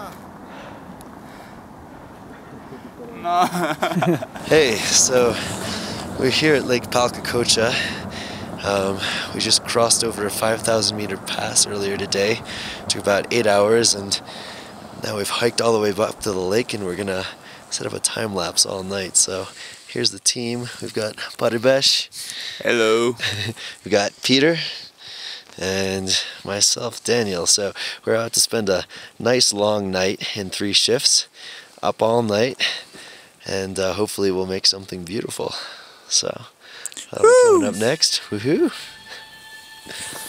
No. Hey, so we're here at Lake Palcacocha. We just crossed over a 5,000 meter pass earlier today. Took about 8 hours, and now we've hiked all the way up to the lake, and we're gonna set up a time lapse all night. So here's the team. We've got Paribesh. Hello. We got Peter and myself, Daniel. So we're out to spend a nice long night in 3 shifts, up all night, and hopefully we'll make something beautiful. So that'll be coming up next. Woohoo!